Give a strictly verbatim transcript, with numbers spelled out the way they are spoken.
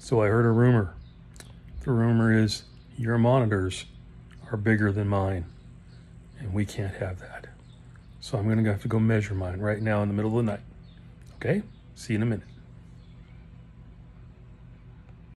So I heard a rumor. The rumor is your monitors are bigger than mine, and we can't have that. So I'm going to have to go measure mine right now in the middle of the night. Okay? See you in a minute.